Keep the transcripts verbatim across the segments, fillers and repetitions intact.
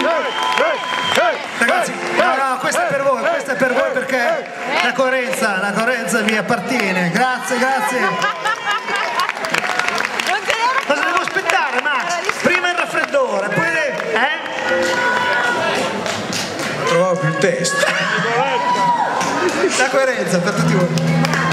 Ragazzi, no, no, questa è per voi, questa è per voi perché la coerenza, la coerenza vi appartiene. Grazie, grazie. Cosa devo aspettare, Max? Prima il raffreddore, poi eh? Non trovavo più il testo. La coerenza per tutti voi.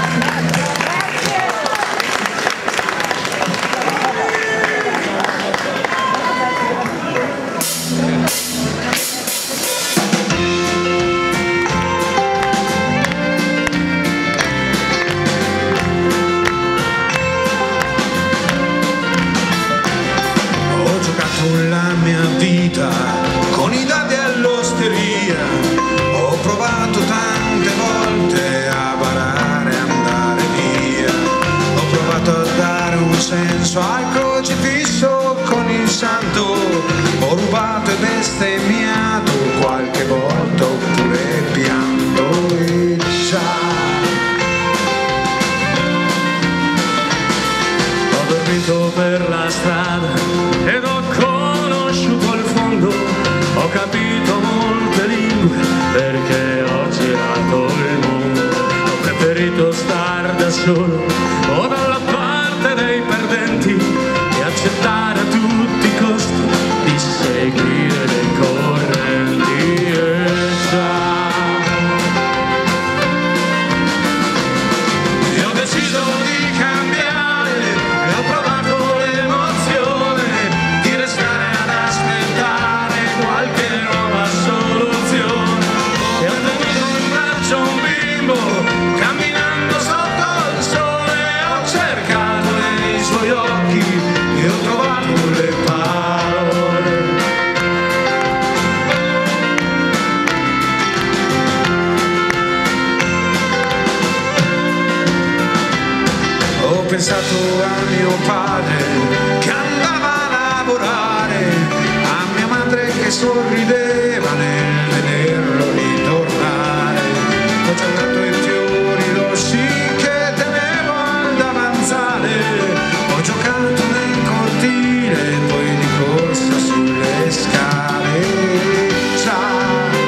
La mia vita con i dadi all'osteria, ho provato tante volte a barare e andare via, ho provato a dare un senso al crocifisso con il santo, ho rubato e bestemmiato qualche volta oppure pianto e già ho dormito per la strada ed ho conosciuto il fondo, ho capito molte lingue perché ho girato il mondo, ho preferito star da solo o dalla parte dei perdenti e accettare a tutti i costi di seguire le correnti e già e ho deciso di cambiare e ho provato l'emozione di restare ad aspettare qualche nuova soluzione e ho tenuto in braccio un bimbo camminando sotto il sole, ho cercato nei suoi occhi e ho trovato le parole. Ho pensato a mio padre che andava a lavorare, a mia madre che sorrideva nel vederlo ritornare, ho cercato i fiori rossi che tenevo al davanzale, ho giocato nel cortile e poi di corsa sulle scale. Già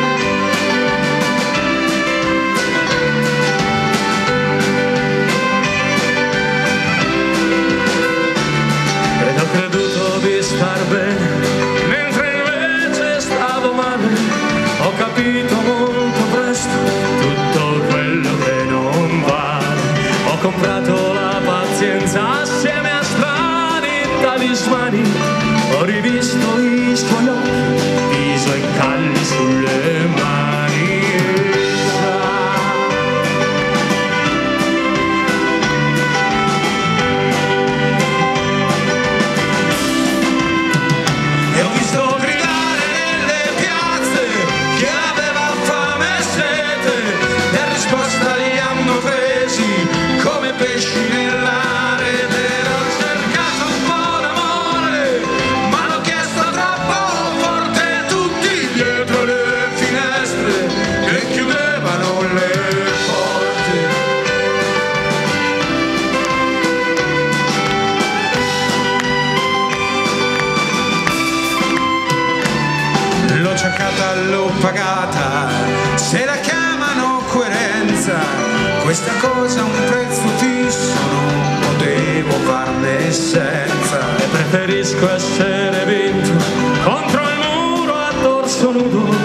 ed ho creduto di star bene mentre invece stavo male, ho capito molto presto tutto quello che non vale, ho comprato la pazienza assieme a strani talismani, ho rivisto i suoi occhi, viso e calli sulle mani. E ho visto gridare nelle piazze chi aveva fame e sete, e a risposta li hanno presi come pesci nella rete. Ho cercato un po' d'amore, ma l'ho chiesto troppo forte, tutti dietro le finestre che chiudevano le porte. L'ho cercata, l'ho pagata, se la chiamano coerenza, questa cosa ha un prezzo fisso, non potevo farne senza, e preferisco essere vinto contro il muro a torso nudo